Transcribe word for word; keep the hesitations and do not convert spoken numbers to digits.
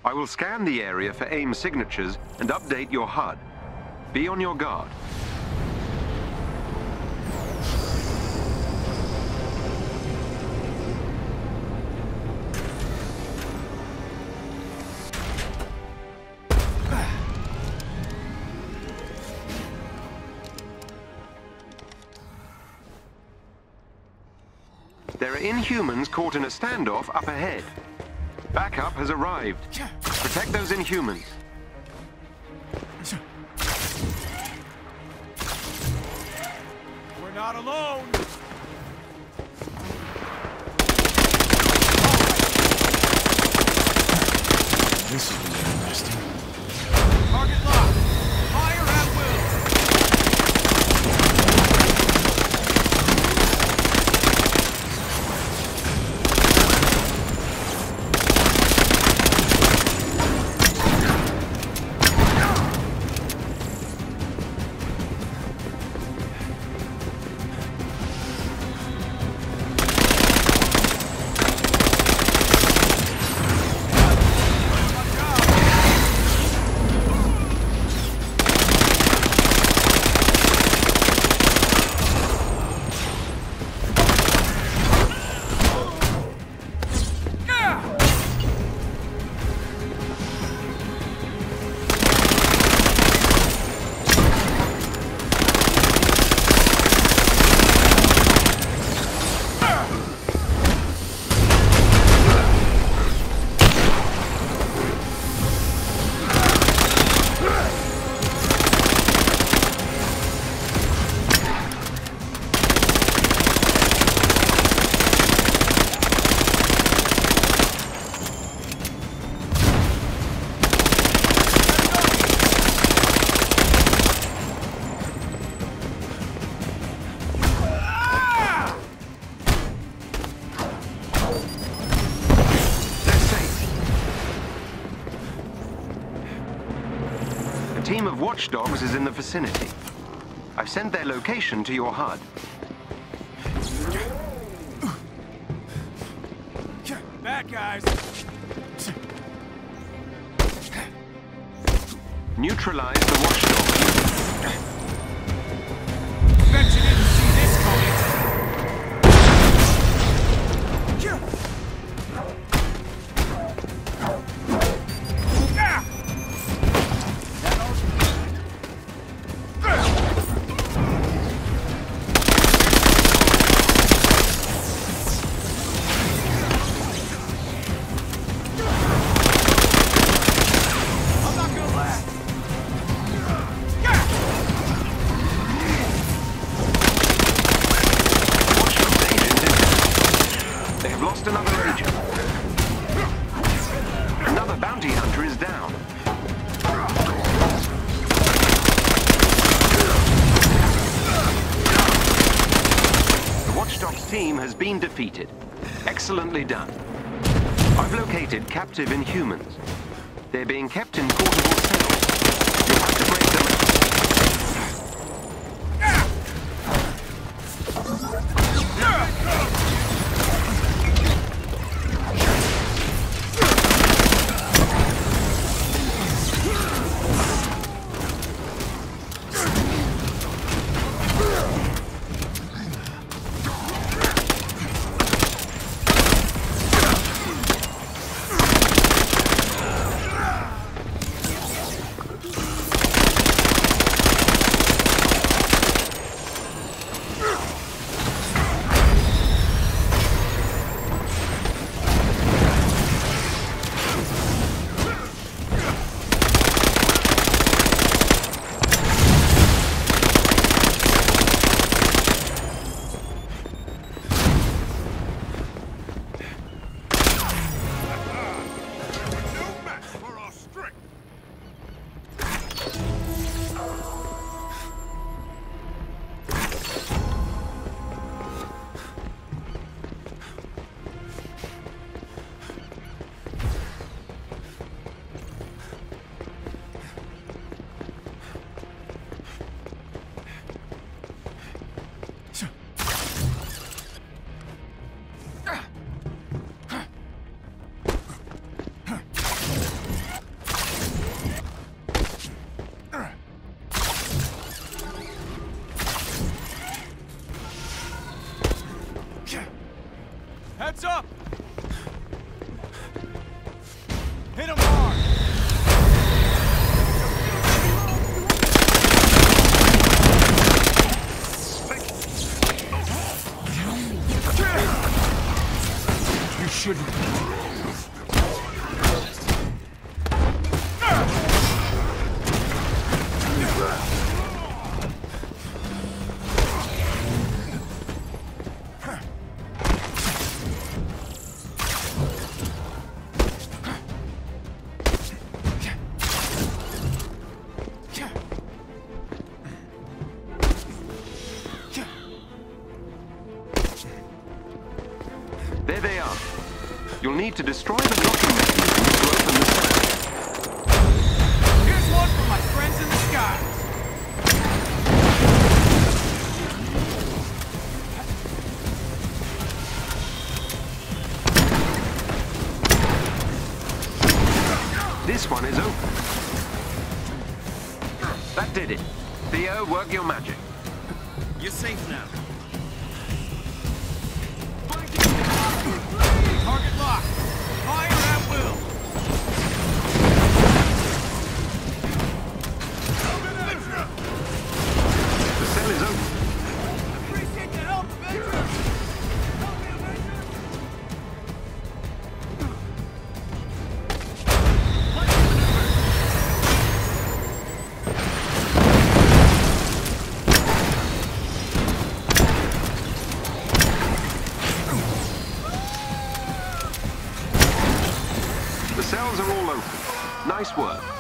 I will scan the area for AIM signatures and update your H U D. Be on your guard. There are Inhumans caught in a standoff up ahead. Backup has arrived. Protect those Inhumans. We're not alone! This will be interesting. Target locked! Fire at will! A team of watchdogs is in the vicinity. I've sent their location to your H U D. Bad guys! Neutralize the watchdogs. Bet you didn't see this coming! Another agent. Another bounty hunter is down. The Watchdogs team has been defeated. Excellently done. I've located captive Inhumans. They're being kept in portable cells. You'll have to break them out. Heads up! Hit him hard! You shouldn't. There they are. You'll need to destroy the locking mechanism to open the cell. Here's one for my friends in the skies! This one is open. That did it. Theo, work your magic. You're safe now. Target locked. Fire at will. The cell is open. Appreciate the help, Avengers! Help me, Avengers! The cells are all open. Nice work.